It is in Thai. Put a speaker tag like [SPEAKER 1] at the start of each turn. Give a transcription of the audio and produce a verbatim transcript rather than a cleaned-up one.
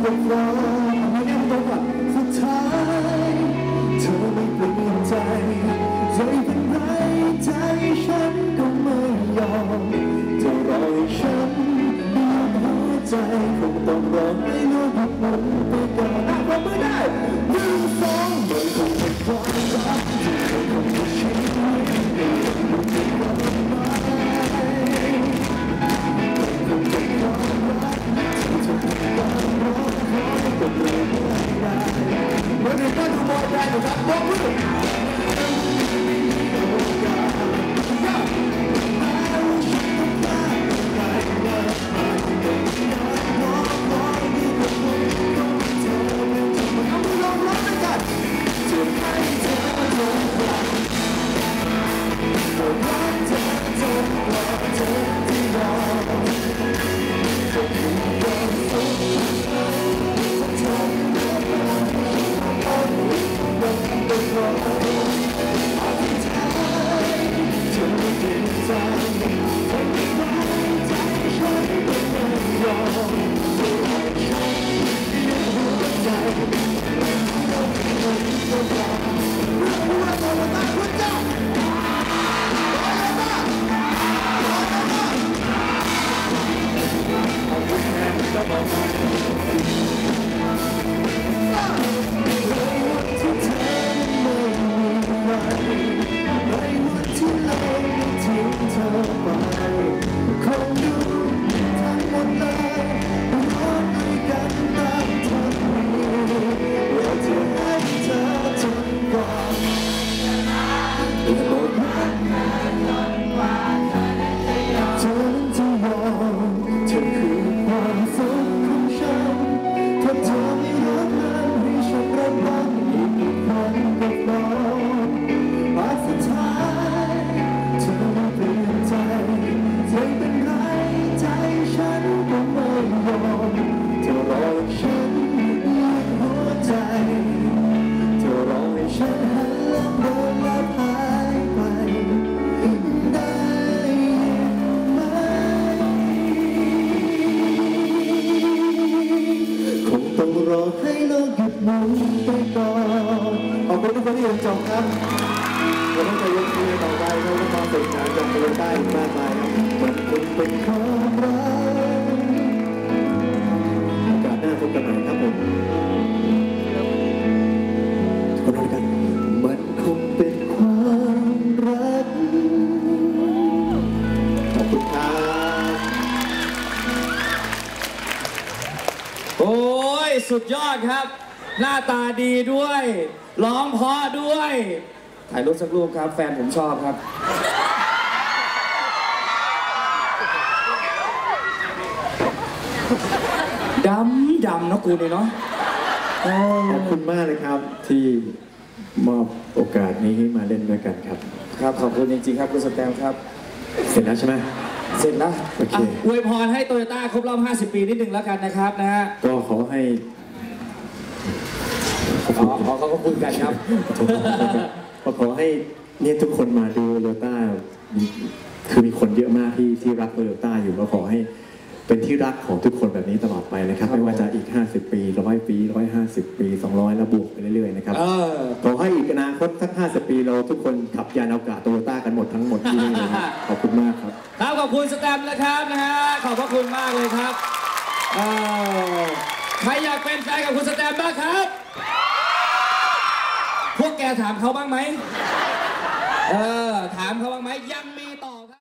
[SPEAKER 1] ก็พอไม่แน่ตัวก่อนสุดท้ายเธอไม่เปลี่ยนใจใจเป็นไรใจฉันก็ไม่ยอมจะรอให้ฉันมีหัวใจคงต้องรอให้โลกหมุนไปก่อนอ่ะปรบมือได้หนึ่งสองมันคงเป็นความรักที่เธอคงจะชินมันเป็นความหมายมันเป็นความรักที่เธอต้องรอคอยก็เลยไม่ได้เมื่อเด็กก็ดูมองได้นะครับปรบมือจบครับเราต้องไปยกมือต่อไปเราต้องมาฝึกงานจากโตโยต้าอีกมากมายครับมันคงเป็นความรักโอกาสหน้าพบกันใหม่ครับผมขอโทษกันมันคงเป็นความรักขอบคุณครับ
[SPEAKER 2] โอ้ยสุดยอดครับหน้าตาดีด้วยร้องเพราะด้วยถ่ายรูปสักรูปครับแฟนผมชอบครับดำดำนะกูนี่เนาะ
[SPEAKER 1] ขอบคุณมากเลยครับที่มอบโอกาสนี้ให้มาเล่นด้วยกันครับ
[SPEAKER 2] ครับขอบคุณจริงๆครับคุณสแตมครับ
[SPEAKER 1] เสร็จแล้วใช่ไหม
[SPEAKER 2] เสร็จแล้ว
[SPEAKER 1] โอเค
[SPEAKER 2] อวยพรให้โตโยต้าครบรอบห้าสิบปีนิดนึงแล้วกันนะครับนะฮะ
[SPEAKER 1] ก็ขอให้
[SPEAKER 2] อ๋อเขาก็คุยกันครับ
[SPEAKER 1] ก็ขอให้เนี่ยทุกคนมาดูโตโยต้าคือมีคนเยอะมากที่ที่รักโตโยต้าอยู่ก็ขอให้เป็นที่รักของทุกคนแบบนี้ตลอดไปนะครับไม่ว่าจะอีกห้าสิบปีร้อยปีหนึ่งร้อยห้าสิบปีสองร้อยแล้วบวกไปเรื่อยๆนะครับขอให้อีกอนาคตสักห้าสิบปีเราทุกคนขับยานอวกาศโตโยต้ากันหมดทั้งหมดที่นี่เลยขอบคุณมากครับ
[SPEAKER 2] ครับขอบคุณสแตมป์นะครับนะฮะขอบพระคุณมากเลยครับใครอยากเป็นแฟนกับคุณสแตมป์บ้างครับพวกแกถามเขาบ้างไหมเออถามเขาบ้างไหมยัง